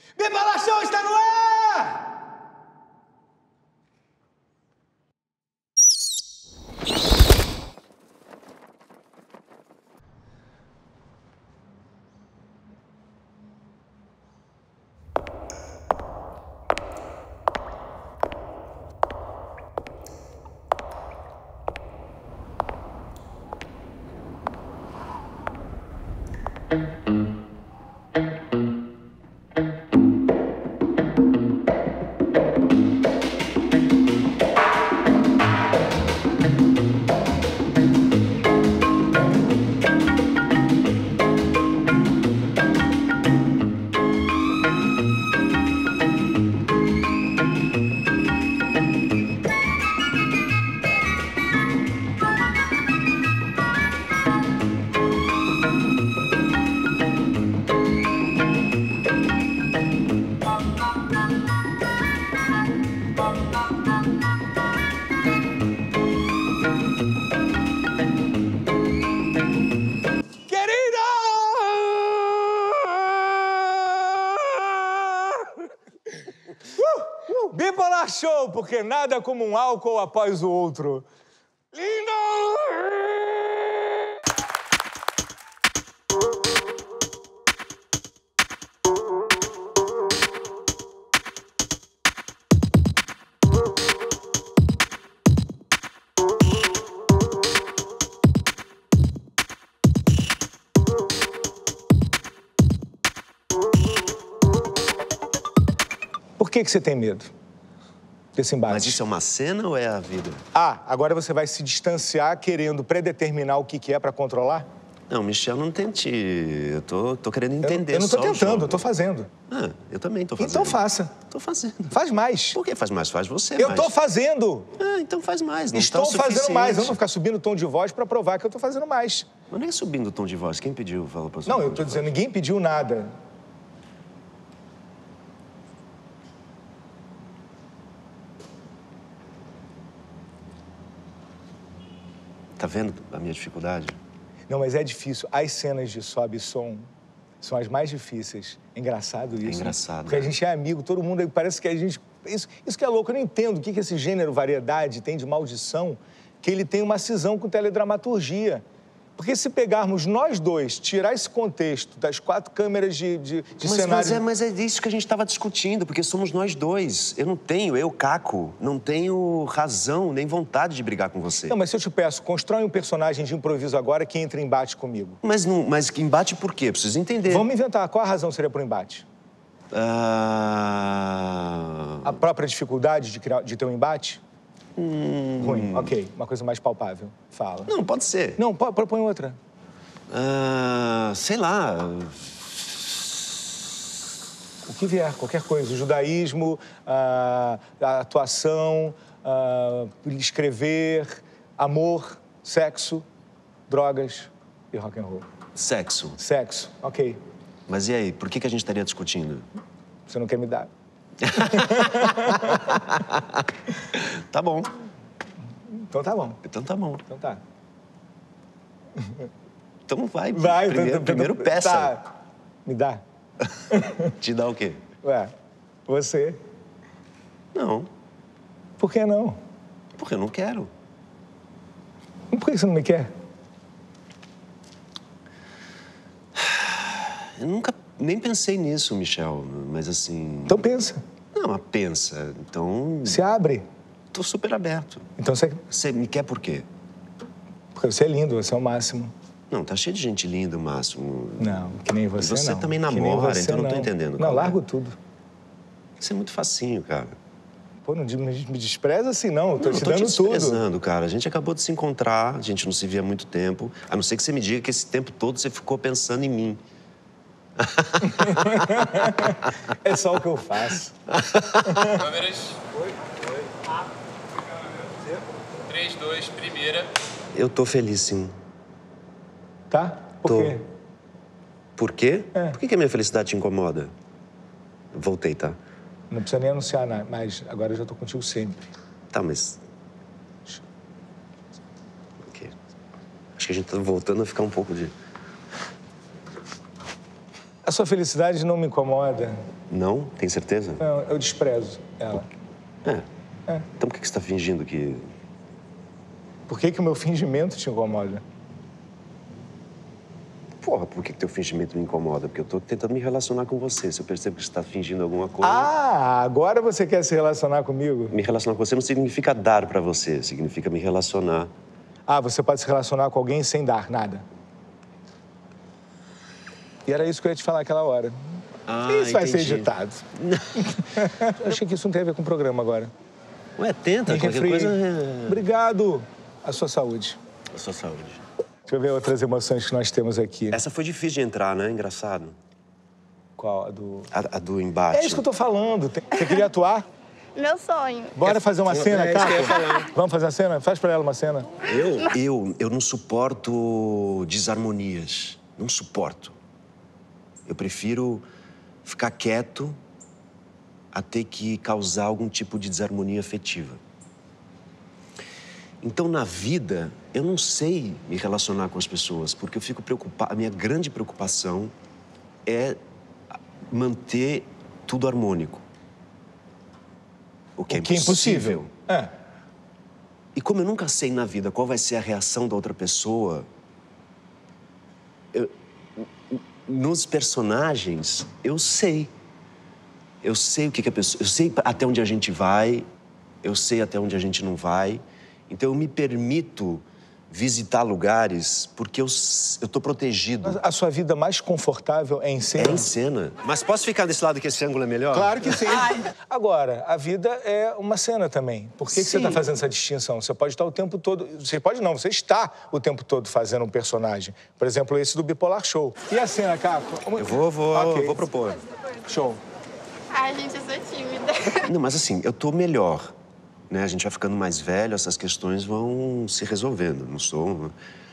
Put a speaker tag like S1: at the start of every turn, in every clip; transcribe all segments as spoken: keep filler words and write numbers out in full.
S1: Bibola Show está no ar! Bipolar Show, porque nada como um álcool após o outro. Lindo! Por que que você tem medo desse embate?
S2: Mas isso é uma cena ou é a vida?
S1: Ah, agora você vai se distanciar querendo predeterminar o que que é pra controlar?
S2: Não, Michel, não tente. Eu tô, tô querendo entender.
S1: Eu não tô
S2: só o
S1: tentando,
S2: jogo.
S1: eu tô fazendo.
S2: Ah, eu também tô fazendo.
S1: Então faça.
S2: Tô fazendo.
S1: Faz mais.
S2: Por que faz mais? Faz você
S1: Eu
S2: mais.
S1: tô fazendo.
S2: Ah, então faz mais. Não
S1: Estou
S2: tá o
S1: fazendo
S2: suficiente.
S1: mais. Eu não vou ficar subindo o tom de voz pra provar que eu tô fazendo mais.
S2: Mas não é subindo o tom de voz. Quem pediu? Fala pra você.
S1: Não, eu tô dizendo, ninguém pediu nada.
S2: Tá vendo a minha dificuldade?
S1: Não, mas é difícil. As cenas de sobe e som são as mais difíceis. É engraçado isso.
S2: É engraçado.
S1: Porque
S2: né?
S1: a gente é amigo, todo mundo parece que a gente... Isso, isso que é louco, eu não entendo o que que esse gênero variedade tem de maldição, que ele tem uma cisão com teledramaturgia. Porque se pegarmos nós dois, tirar esse contexto das quatro câmeras de, de, de
S2: mas,
S1: cenário...
S2: mas, é, mas é disso que a gente estava discutindo, porque somos nós dois. Eu não tenho, eu, Caco, não tenho razão nem vontade de brigar com você.
S1: Não, mas se eu te peço, constrói um personagem de improviso agora que entre em embate comigo.
S2: Mas, não, mas embate por quê? Preciso entender.
S1: Vamos inventar. Qual a razão seria pro embate?
S2: Ah...
S1: A própria dificuldade de, criar, de ter um embate?
S2: Hum...
S1: Ruim, ok. Uma coisa mais palpável. Fala.
S2: Não, pode ser.
S1: Não, po- propõe outra.
S2: Ah, sei lá.
S1: O que vier, qualquer coisa. O judaísmo, a, a atuação, a, escrever, amor, sexo, drogas e rock and roll.
S2: Sexo.
S1: Sexo, ok.
S2: Mas e aí, por que que a gente estaria discutindo?
S1: Você não quer me dar.
S2: Tá bom.
S1: Então tá bom.
S2: Então tá bom.
S1: Então tá.
S2: Então vai.
S1: Vai.
S2: Primeiro,
S1: então,
S2: primeiro
S1: então,
S2: peça.
S1: Tá. Me dá.
S2: Te dá o quê?
S1: Ué, você.
S2: Não.
S1: Por que não?
S2: Porque eu não quero.
S1: Por que você não me quer?
S2: Eu nunca nem pensei nisso, Michel, mas assim...
S1: Então pensa.
S2: Não, mas pensa. Então...
S1: Se abre.
S2: Tô super aberto.
S1: Então você...
S2: Você me quer por quê?
S1: Porque você é lindo, você é o máximo.
S2: Não, tá cheio de gente linda, Márcio.
S1: Não, que nem você,
S2: Você
S1: não.
S2: também
S1: Que nem
S2: namora,
S1: você,
S2: então eu não tô entendendo
S1: Não,
S2: qual é.
S1: largo tudo.
S2: Isso é muito facinho, cara.
S1: Pô, não me me despreza assim, não. Eu tô
S2: Não,
S1: te
S2: eu tô
S1: dando
S2: te
S1: tudo.
S2: desprezando, cara. A gente acabou de se encontrar, a gente não se via há muito tempo. A não ser que você me diga que esse tempo todo você ficou pensando em mim.
S1: É só o que eu faço.
S3: Câmeras. Oi. Oi. três, dois, primeira.
S2: Eu tô feliz, sim.
S1: Tá? Por
S2: Tô.
S1: quê?
S2: Por quê?
S1: É.
S2: Por que que a minha felicidade te incomoda? Voltei, tá?
S1: Não precisa nem anunciar nada, mas agora eu já tô contigo sempre.
S2: Tá, mas... Ok. Acho que a gente tá voltando a ficar um pouco de...
S1: A sua felicidade não me incomoda.
S2: Não? Tem certeza?
S1: Não, eu desprezo ela.
S2: É.
S1: É.
S2: Então por que você tá fingindo que...
S1: Por que que o meu fingimento te incomoda?
S2: Porra, por que que teu fingimento me incomoda? Porque eu tô tentando me relacionar com você. Se eu percebo que você tá fingindo alguma coisa...
S1: Ah, agora você quer se relacionar comigo?
S2: Me relacionar com você não significa dar pra você, significa me relacionar.
S1: Ah, você pode se relacionar com alguém sem dar nada. E era isso que eu ia te falar aquela hora.
S2: Ah,
S1: isso vai ser
S2: entendi.
S1: editado. Eu achei que isso não tem a ver com o programa agora.
S2: Ué, tenta,
S1: Tem
S2: qualquer
S1: refri.
S2: coisa... é-
S1: Obrigado. A sua saúde.
S2: A sua saúde.
S1: Deixa eu ver outras emoções que nós temos aqui.
S2: Essa foi difícil de entrar, né? Engraçado.
S1: Qual? A do...
S2: A, a do embate.
S1: É isso que eu tô falando. Tem- Você queria atuar?
S4: Meu sonho.
S1: Bora fazer uma cena,
S2: é isso que eu ia
S1: Caco? Vamos fazer a cena? Faz pra ela uma cena.
S2: Eu? Eu, eu não suporto desarmonias. Não suporto. Eu prefiro ficar quieto a ter que causar algum tipo de desarmonia afetiva. Então, na vida, eu não sei me relacionar com as pessoas, porque eu fico preocupado. A minha grande preocupação é manter tudo harmônico. O que é
S1: O que é
S2: impossível.
S1: É.
S2: E como eu nunca sei na vida qual vai ser a reação da outra pessoa, eu- nos personagens, eu sei. Eu sei o que, que a pessoa... Eu sei até onde a gente vai, eu sei até onde a gente não vai. Então, eu me permito visitar lugares porque eu, s- eu tô protegido.
S1: Mas a sua vida mais confortável é em cena?
S2: É em cena. Mas posso ficar desse lado que esse ângulo é melhor?
S1: Claro que sim. Agora, a vida é uma cena também. Por que, que você
S2: Sim.
S1: está fazendo essa distinção? Você pode estar o tempo todo... Você pode não, você está o tempo todo fazendo um personagem. Por exemplo, esse do Bipolar Show. E a cena, Caco?
S2: Eu vou, vou,
S1: Ok.
S2: vou propor.
S1: Show.
S4: Ai, gente, eu sou tímida.
S2: Não, mas assim, eu tô melhor, né? A gente vai ficando mais velho, essas questões vão se resolvendo. Não sou...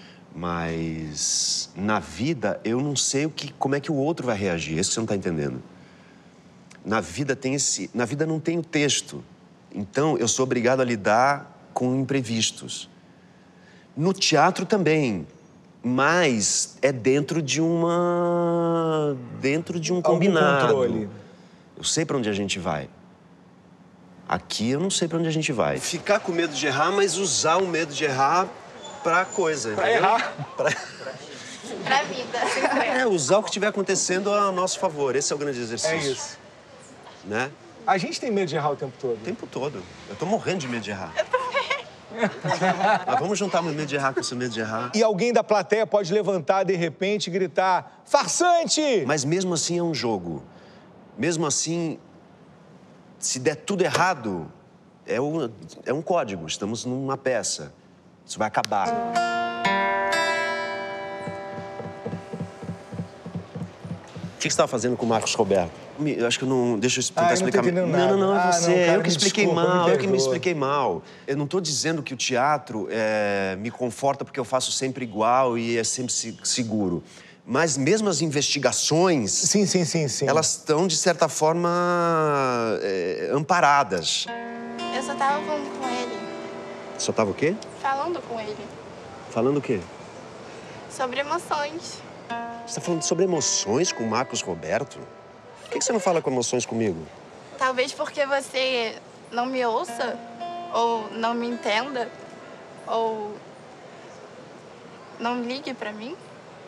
S2: Mas na vida, eu não sei o que, como é que o outro vai reagir. É isso que você não tá entendendo. Na vida tem esse... Na vida não tem o texto. Então, eu sou obrigado a lidar com imprevistos. No teatro também. Mas é dentro de uma... Dentro de um
S1: Algum
S2: combinado.
S1: controle.
S2: Eu sei pra onde a gente vai. Aqui eu não sei pra onde a gente vai. Ficar com medo de errar, mas usar o medo de errar pra coisa.
S1: Pra
S2: entendeu?
S1: errar.
S2: Pra...
S4: Pra vida.
S2: É, usar o que estiver acontecendo a nosso favor. Esse é o grande exercício.
S1: É isso.
S2: Né?
S1: A gente tem medo de errar o tempo todo.
S2: O tempo todo. Eu tô morrendo de medo de errar. Eu também. Mas vamos juntar meu medo de errar com o seu medo de errar.
S1: E alguém da plateia pode levantar, de repente, e gritar... Farsante!
S2: Mas mesmo assim é um jogo. Mesmo assim, se der tudo errado, é um, é um código. Estamos numa peça. Isso vai acabar. O que você estava fazendo com o Marcos Roberto? Me- Eu acho que eu não... Deixa eu tentar
S1: Ah, eu não tô
S2: explicar.
S1: entendendo
S2: não, não, não,
S1: nada.
S2: é
S1: Ah,
S2: você.
S1: não, cara,
S2: eu que
S1: me
S2: expliquei
S1: desculpa, me
S2: mal, eu que me
S1: perdoa.
S2: expliquei mal. Eu não estou dizendo que o teatro é, me conforta porque eu faço sempre igual e é sempre se- seguro. Mas mesmo as investigações...
S1: Sim, sim, sim, sim.
S2: Elas estão, de certa forma, é, amparadas.
S4: Eu só tava falando com ele.
S2: Só tava o quê?
S4: Falando com ele.
S2: Falando o quê?
S4: Sobre emoções.
S2: Você tá falando sobre emoções com o Marcos Roberto? Por que que você não fala com emoções comigo?
S4: Talvez porque você não me ouça, ou não me entenda, ou não ligue pra mim.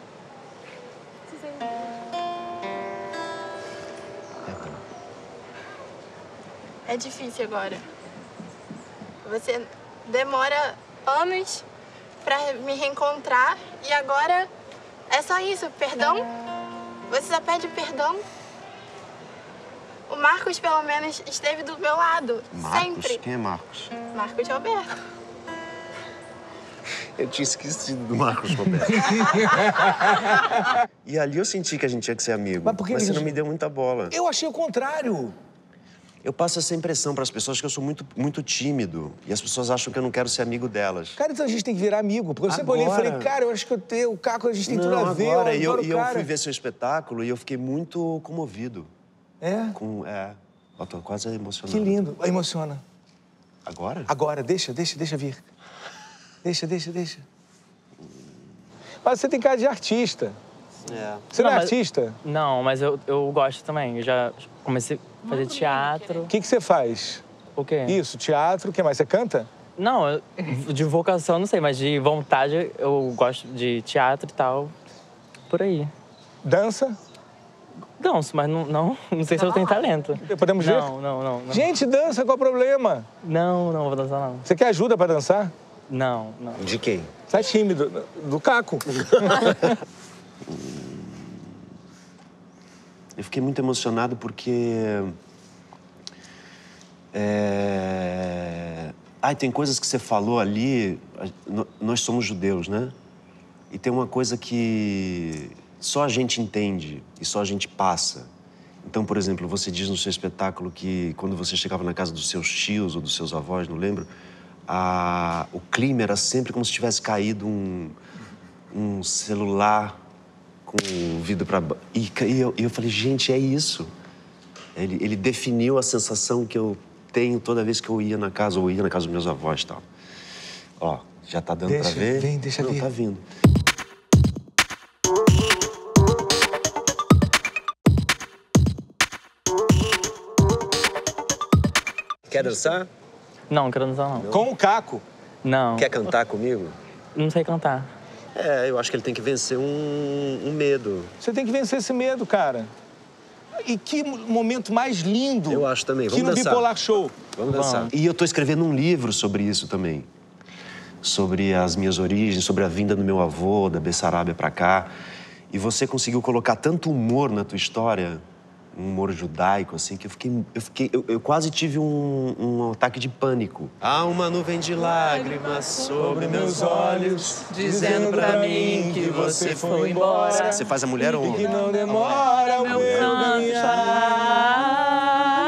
S4: É difícil agora. Você demora anos pra me reencontrar e agora é só isso, perdão. Você só pede perdão. O Marcos, pelo menos, esteve do meu lado,
S2: Marcos?
S4: sempre.
S2: Quem é Marcos?
S4: Marcos Roberto.
S2: Eu tinha esquecido do Marcos Roberto. E ali eu senti que a gente tinha que ser amigo.
S1: Mas por que
S2: Mas
S1: que
S2: você
S1: a
S2: não
S1: gente-
S2: me deu muita bola.
S1: Eu achei o contrário.
S2: Eu passo essa impressão para as pessoas que eu sou muito, muito tímido. E as pessoas acham que eu não quero ser amigo delas.
S1: Cara, então a gente tem que virar amigo. Porque eu sempre olhei e
S2: Agora.
S1: falei, cara, eu acho que eu tenho, o Caco, a gente tem
S2: não,
S1: tudo a ver.
S2: agora.
S1: eu
S2: E eu,
S1: adoro
S2: e
S1: o
S2: eu
S1: cara.
S2: fui ver seu espetáculo e eu fiquei muito comovido.
S1: É?
S2: Com, é, eu tô quase emocionado.
S1: Que lindo. Emociona.
S2: Agora?
S1: Agora, deixa, deixa, deixa vir. Deixa, deixa, deixa. Mas você tem cara de artista.
S2: É.
S1: Você não,
S5: Não,
S1: é
S5: mas-
S1: artista?
S5: Não, mas eu, eu gosto também. Eu já comecei a fazer teatro.
S1: O que, que você faz?
S5: O quê?
S1: Isso, teatro, o que mais? Você canta?
S5: Não, eu- de vocação eu não sei, mas de vontade eu gosto de teatro e tal. Por aí.
S1: Dança?
S5: Danço, mas não, não, não sei se eu tenho talento.
S1: Podemos ver?
S5: Não, não, não. não.
S1: Gente, dança, qual o problema?
S5: Não, não vou dançar, não.
S1: Você quer ajuda pra dançar?
S5: Não, não.
S2: De quem?
S1: Você é tímido. Do Caco.
S2: Eu fiquei muito emocionado porque... É... Ai, tem coisas que você falou ali... Nós somos judeus, né? E tem uma coisa que só a gente entende e só a gente passa. Então, por exemplo, você diz no seu espetáculo que quando você chegava na casa dos seus tios ou dos seus avós, não lembro, a... o clima era sempre como se tivesse caído um, um celular com o vidro para baixo. E, e eu, eu falei, gente, é isso. Ele, ele definiu a sensação que eu tenho toda vez que eu ia na casa, ou ia na casa dos meus avós e tal. Ó, já tá dando
S1: Deixa,
S2: pra ver?
S1: vem, deixa
S2: Não,
S1: ver.
S2: tá vindo. Quer dançar?
S5: Não, não quero dançar, não.
S1: Com o Caco.
S5: Não,
S2: Quer cantar comigo?
S5: não sei cantar.
S2: É, eu acho que ele tem que vencer um, um medo.
S1: Você tem que vencer esse medo, cara. E que momento mais lindo.
S2: Eu acho também.
S1: Que
S2: Vamos
S1: no
S2: dançar.
S1: Bipolar Show.
S2: Vamos dançar. E eu tô escrevendo um livro sobre isso também. Sobre as minhas origens, sobre a vinda do meu avô, da Bessarábia pra cá. E você conseguiu colocar tanto humor na tua história, um humor judaico, assim, que eu fiquei... Eu, fiquei, eu, eu quase tive um, um ataque de pânico. Há uma nuvem de lágrimas sobre meus olhos,
S5: dizendo pra mim que você foi embora.
S2: Você faz a mulher ou...
S1: Que não demora o meu caminhar.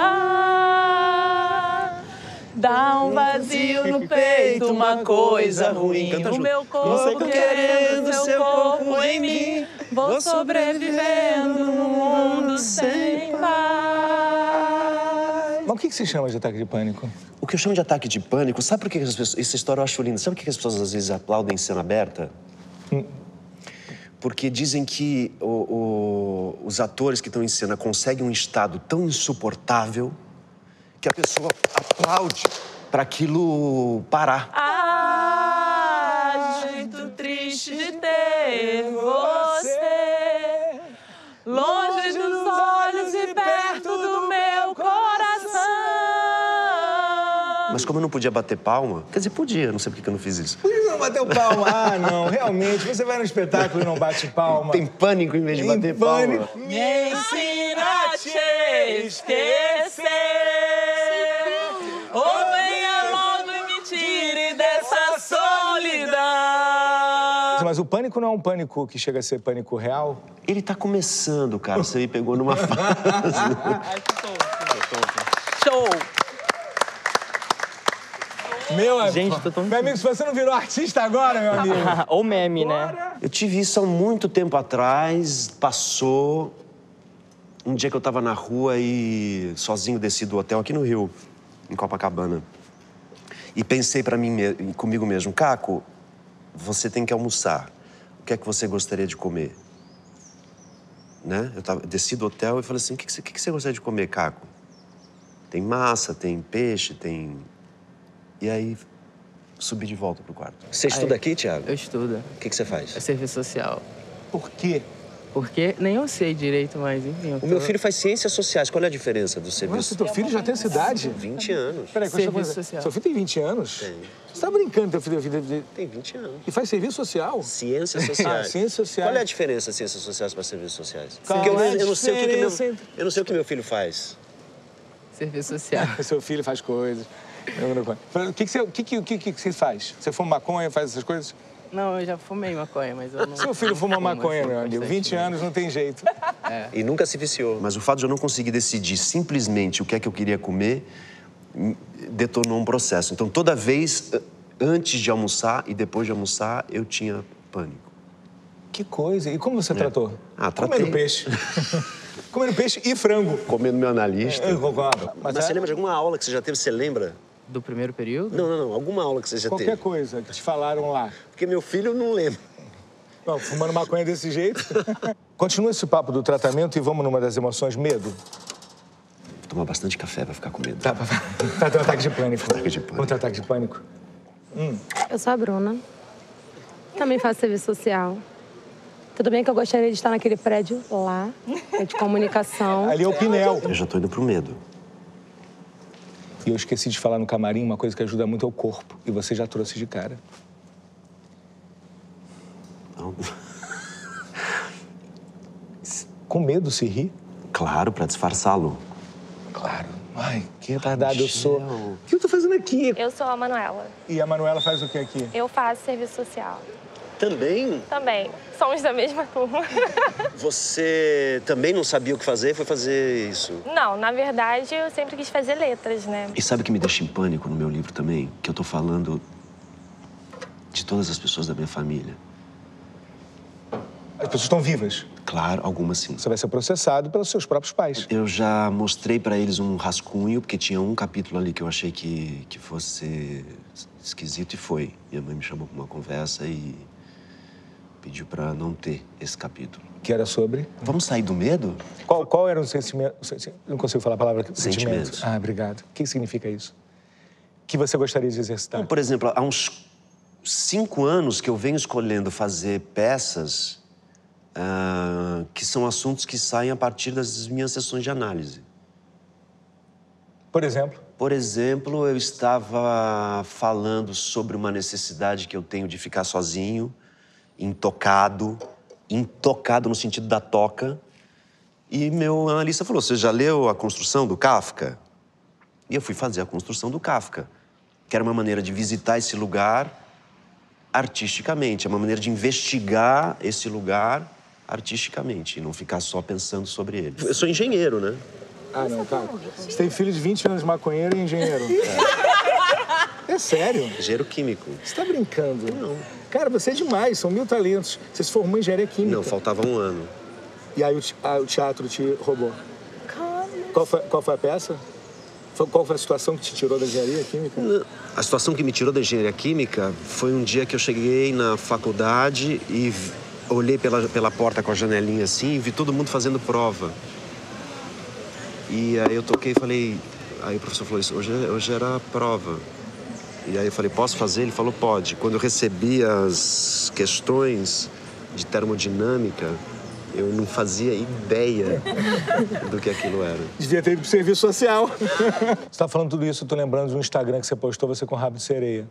S5: Dá um vazio no peito, uma coisa ruim.
S2: Canta
S5: O
S2: junto.
S5: meu corpo querendo seu corpo em mim. Vou sobrevivendo num mundo sem paz.
S1: Mas o que que se chama de ataque de pânico?
S2: O que eu chamo de ataque de pânico, sabe por que as pessoas... Essa história eu acho linda. Sabe por que as pessoas às vezes aplaudem em cena aberta? Porque dizem que o, o, os atores que estão em cena conseguem um estado tão insuportável que a pessoa aplaude para aquilo parar.
S5: Ah, jeito triste de ter você longe dos olhos e perto do meu coração.
S2: Mas como eu não podia bater palma, quer dizer, podia, não sei por que eu não fiz isso.
S1: Por que você não bateu palma? Ah, não, realmente. Você vai no espetáculo e não bate palma.
S2: Tem pânico em vez de bater palma.
S5: Me ensina a te esquecer. Ou venha logo e me tire dessa solidão.
S1: Mas o pânico não é um pânico que chega a ser pânico real?
S2: Ele tá começando, cara. Você me pegou numa fase.
S5: Show!
S1: Meu amigo.
S5: Gente, tô tão-
S1: Meu amigo, se você não virou artista agora, meu amigo.
S5: Ou meme, né?
S2: Eu tive isso há muito tempo atrás, passou. Um dia que eu tava na rua e sozinho desci do hotel aqui no Rio, em Copacabana. E pensei pra mim, me- comigo mesmo, Caco, você tem que almoçar. O que é que você gostaria de comer? Né? Eu tava, desci do hotel e falei assim, o que, que, você, o que, que você gostaria de comer, Caco? Tem massa, tem peixe, tem... E aí, subi de volta pro quarto. Você estuda aqui, Thiago?
S6: Eu estudo.
S2: O que, que você faz?
S6: É serviço social.
S1: Por quê?
S6: Porque nem eu sei direito, mas enfim. eu
S2: O
S6: tô-
S2: meu filho faz ciências sociais. Qual é a diferença do
S1: Nossa,
S2: serviço?
S1: teu filho já tem essa idade?
S2: vinte anos.
S1: Peraí,
S6: Serviço
S1: coisa-
S6: social.
S1: Seu filho tem vinte anos?
S2: Tem.
S1: Você tá brincando, teu filho, teu filho...
S2: Tem vinte anos.
S1: E faz serviço social?
S2: Ciências
S1: Ah,
S2: sociais.
S1: ciências sociais.
S2: Qual é a diferença de ciências sociais para serviços sociais?
S1: Qual
S2: Porque eu,
S1: é a
S2: eu não sei o que, que meu,
S1: diferença?
S2: eu não sei o que meu filho faz.
S6: Serviço social.
S1: Seu filho faz coisas. Eu não conto. O que, que, você, o que, que, o que, que você faz? Você fuma maconha, faz essas coisas?
S6: Não, eu já fumei maconha, mas eu não...
S1: Seu filho fuma
S6: fumo,
S1: maconha,
S6: assim,
S1: meu amigo.
S6: bastante
S1: vinte
S6: mesmo.
S1: anos, não tem jeito.
S2: E nunca se viciou. Mas o fato de eu não conseguir decidir simplesmente o que é que eu queria comer hum, detonou um processo. Então, toda vez, eh, antes de almoçar e depois de almoçar, eu tinha pânico.
S1: Que coisa. E como você tratou?
S2: Ah, tratei.
S1: Comendo peixe. Comendo peixe e frango.
S2: Comendo meu analista.
S1: Eu concordo.
S2: Mas
S1: é
S2: você lembra de alguma aula que você já teve? Você lembra?
S6: Do primeiro período?
S2: Não, não, não. Alguma aula que você já
S1: qualquer
S2: teve.
S1: coisa que te falaram lá.
S2: Porque meu filho não lembra.
S1: Não, fumando maconha desse jeito. Continua esse papo do tratamento e vamos numa das emoções, medo.
S2: Vou tomar bastante café pra ficar com medo.
S1: Tá, tá, tá tendo ataque de pânico.
S2: Ataque de pânico.
S1: Vamos ter ataque de pânico? Hum.
S7: Eu sou a Bruna. Também faço serviço social. Tudo bem que eu gostaria de estar naquele prédio lá, é de comunicação.
S1: Ali é o Pinel.
S2: Eu já tô indo pro medo.
S1: E eu esqueci de falar no camarim, uma coisa que ajuda muito é o corpo. E você já trouxe de cara.
S2: Não.
S1: Com medo se ri?
S2: Claro, pra disfarçá-lo.
S1: Claro. Ai, que retardado eu
S2: Michel.
S1: sou. O que eu tô fazendo aqui?
S8: Eu sou a Manuela.
S1: E a Manuela faz o que aqui?
S8: Eu faço serviço social.
S2: Também?
S8: Também. Somos da mesma turma.
S2: Você também não sabia o que fazer, foi fazer isso?
S8: Não, na verdade, eu sempre quis fazer letras, né?
S2: E sabe o que me deixa em pânico no meu livro também? Que eu tô falando de todas as pessoas da minha família.
S1: As pessoas estão vivas.
S2: Claro, algumas sim.
S1: Você vai ser processado pelos seus próprios pais.
S2: Eu já mostrei pra eles um rascunho, porque tinha um capítulo ali que eu achei que, que fosse esquisito e foi. Minha mãe me chamou pra uma conversa e pediu pra não ter esse capítulo.
S1: Que era sobre?
S2: Vamos sair do medo?
S1: Qual, qual era o sentimento? Não consigo falar a palavra sentimento.
S2: Sentimentos.
S1: Ah, obrigado. O que significa isso? Que você gostaria de exercitar?
S2: Então, por exemplo, há uns cinco anos que eu venho escolhendo fazer peças uh, que são assuntos que saem a partir das minhas sessões de análise.
S1: Por exemplo?
S2: Por exemplo, eu estava falando sobre uma necessidade que eu tenho de ficar sozinho, intocado, intocado no sentido da toca. E meu analista falou, você já leu A Construção do Kafka? E eu fui fazer A Construção do Kafka, que era uma maneira de visitar esse lugar artisticamente, é uma maneira de investigar esse lugar artisticamente e não ficar só pensando sobre ele. Eu sou engenheiro, né?
S1: Ah, não, tá. Você tem filho de vinte anos de maconheiro e engenheiro. É, é sério?
S2: Engenheiro químico.
S1: Você tá brincando?
S2: Não.
S1: Cara, você é demais, são mil talentos. Você se formou em engenharia química.
S2: Não, faltava um ano.
S1: E aí o, te- ah, o teatro te roubou. Qual foi, qual foi a peça? Foi- Qual foi a situação que te tirou da engenharia química?
S2: A situação que me tirou da engenharia química foi um dia que eu cheguei na faculdade e v- olhei pela, pela porta com a janelinha assim e vi todo mundo fazendo prova. E aí eu toquei e falei... Aí o professor falou isso, hoje, hoje era a prova. E aí eu falei, posso fazer? Ele falou, pode. Quando eu recebi as questões de termodinâmica, eu não fazia ideia do que aquilo era.
S1: Devia ter ido pro serviço social. Você tá falando tudo isso, eu tô lembrando de um Instagram que você postou, você com rabo de sereia.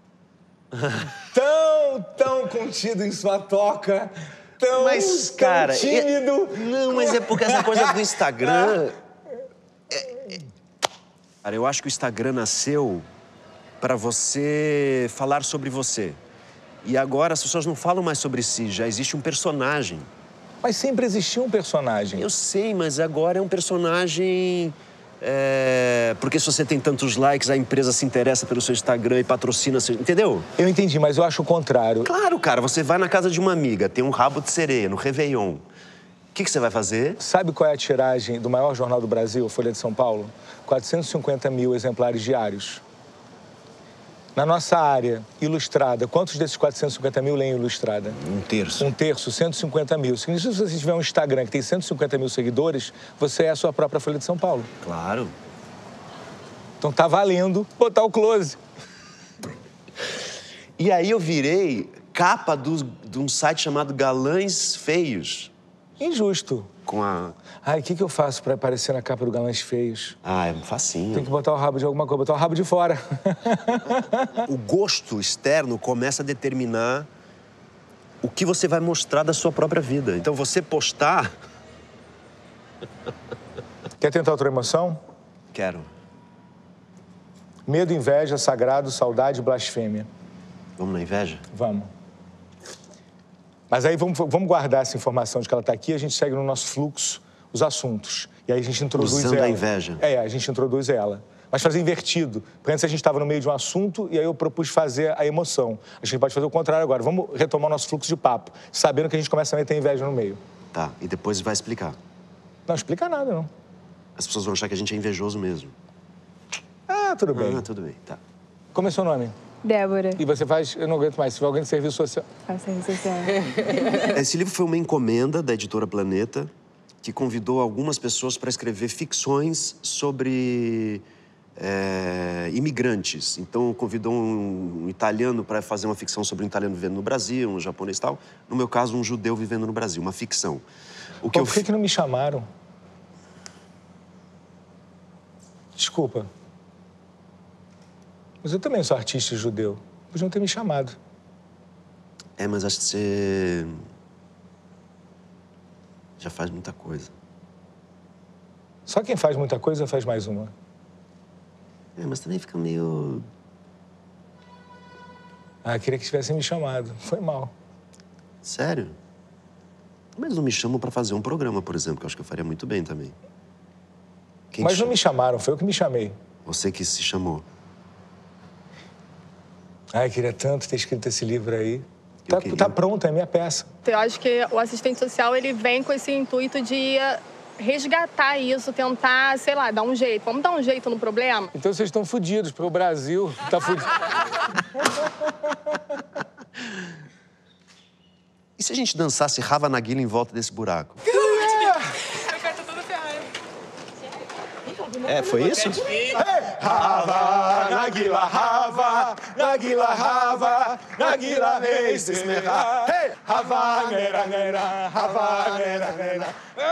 S1: Tão, tão contido em sua toca, tão,
S2: Mas,
S1: tão
S2: cara...
S1: tímido.
S2: é- Não, mas é porque essa coisa do Instagram... é- é- Cara, eu acho que o Instagram nasceu para você falar sobre você. E agora as pessoas não falam mais sobre si, já existe um personagem.
S1: Mas sempre existiu um personagem.
S2: Eu sei, mas agora é um personagem... é, Porque se você tem tantos likes, a empresa se interessa pelo seu Instagram e patrocina seu... Entendeu?
S1: Eu entendi, mas eu acho o contrário.
S2: Claro, cara, você vai na casa de uma amiga, tem um rabo de sereia no Réveillon. O que, que você vai fazer?
S1: Sabe qual é a tiragem do maior jornal do Brasil, Folha de São Paulo? quatrocentos e cinquenta mil exemplares diários. Na nossa área, Ilustrada, quantos desses quatrocentos e cinquenta mil leem Ilustrada?
S2: Um terço.
S1: Um terço, cento e cinquenta mil. Significa que se você tiver um Instagram que tem cento e cinquenta mil seguidores, você é a sua própria Folha de São Paulo.
S2: Claro.
S1: Então tá valendo botar o close.
S2: E aí eu virei capa do, de um site chamado Galãs Feios.
S1: Injusto.
S2: Com a...
S1: Ai, o que, que eu faço pra aparecer na capa do Galãs Feios?
S2: Ah, é facinho.
S1: Tem que botar o rabo de alguma coisa, botar o rabo de fora.
S2: O gosto externo começa a determinar o que você vai mostrar da sua própria vida. Então, você postar...
S1: Quer tentar outra emoção?
S2: Quero.
S1: Medo, inveja, sagrado, saudade, blasfêmia.
S2: Vamos na inveja?
S1: Vamos. Mas aí vamos, vamos guardar essa informação de que ela está aqui e a gente segue no nosso fluxo os assuntos. E aí a gente introduz
S2: Usando
S1: ela.
S2: a inveja.
S1: É, a gente introduz ela. Mas fazer invertido. Porque antes a gente estava no meio de um assunto e aí eu propus fazer a emoção. A gente pode fazer o contrário agora. Vamos retomar o nosso fluxo de papo, sabendo que a gente começa a meter inveja no meio.
S2: Tá, e depois vai explicar.
S1: Não explica nada, não.
S2: As pessoas vão achar que a gente é invejoso mesmo.
S1: Ah, tudo bem.
S2: Ah, tudo bem, tá.
S1: Como é seu nome?
S9: Débora.
S1: E você faz, eu não aguento mais, se for alguém de serviço social.
S9: Faz serviço social.
S2: Esse livro foi uma encomenda da editora Planeta, que convidou algumas pessoas para escrever ficções sobre é, imigrantes. Então, convidou um, um italiano para fazer uma ficção sobre um italiano vivendo no Brasil, um japonês e tal. No meu caso, um judeu vivendo no Brasil, uma ficção. O que
S1: Pô,
S2: eu...
S1: por que, que não me chamaram? Desculpa. Mas eu também sou artista judeu. Podiam ter me chamado.
S2: É, mas acho que você... já faz muita coisa.
S1: Só quem faz muita coisa faz mais uma.
S2: É, mas também fica meio...
S1: Ah, queria que tivessem me chamado. Foi mal.
S2: Sério? Mas não me chamam para fazer um programa, por exemplo, que eu acho que eu faria muito bem também. Quem
S1: Mas
S2: te
S1: não
S2: chama?
S1: me chamaram, foi eu que me chamei.
S2: Você que se chamou.
S1: Ai, queria tanto ter escrito esse livro aí. Tá, tá pronto, é minha peça.
S10: Eu acho que o assistente social, ele vem com esse intuito de resgatar isso, tentar, sei lá, dar um jeito. Vamos dar um jeito no problema?
S1: Então vocês estão fodidos, porque o Brasil tá fudido.
S2: E se a gente dançasse Rava Nagila em volta desse buraco? É, foi isso?
S1: Rava, Nagila, Rava, Nagila, Rava, Nagila, reis desmerra. Rava, nera, nera, Rava, nera, nera.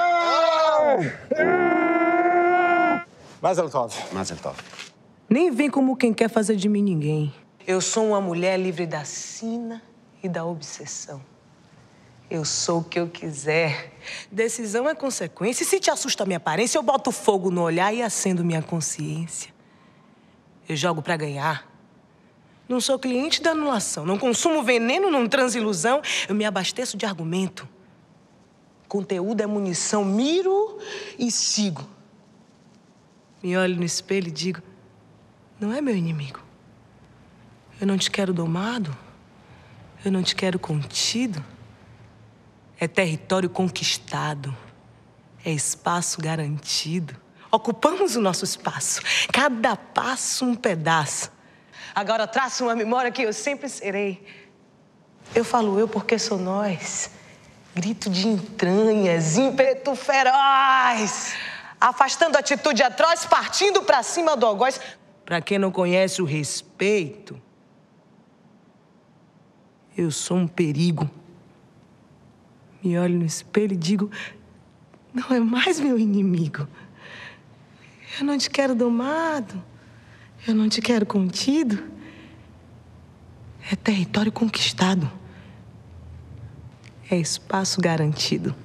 S1: Mazel tov.
S2: Mazel tov.
S11: Nem vem como quem quer fazer de mim ninguém. Eu sou uma mulher livre da sina e da obsessão. Eu sou o que eu quiser. Decisão é consequência. E se te assusta a minha aparência, eu boto fogo no olhar e acendo minha consciência. Eu jogo pra ganhar. Não sou cliente da anulação. Não consumo veneno, não transilusão. Eu me abasteço de argumento. Conteúdo é munição. Miro e sigo. Me olho no espelho e digo, não é meu inimigo. Eu não te quero domado. Eu não te quero contido. É território conquistado. É espaço garantido. Ocupamos o nosso espaço. Cada passo um pedaço. Agora traço uma memória que eu sempre serei. Eu falo eu porque sou nós. Grito de entranhas, ímpeto feroz. Afastando atitude atroz, partindo pra cima do algoz. Pra quem não conhece o respeito, eu sou um perigo. Me olho no espelho e digo, não é mais meu inimigo. Eu não te quero domado. Eu não te quero contido. É território conquistado. É espaço garantido.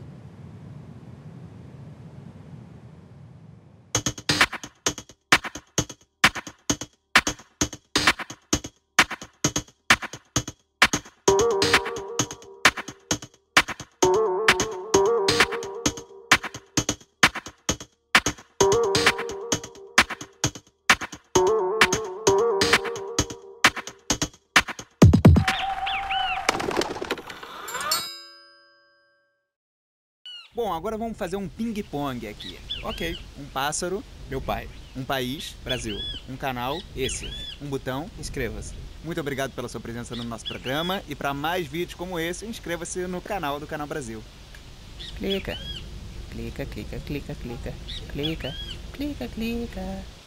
S12: Bom, agora vamos fazer um ping-pong aqui. Ok, um pássaro, meu pai. Um país, Brasil. Um canal, esse. Um botão, inscreva-se. Muito obrigado pela sua presença no nosso programa e para mais vídeos como esse, inscreva-se no canal do Canal Brasil. Clica. Clica, clica, clica, clica. Clica, clica, clica.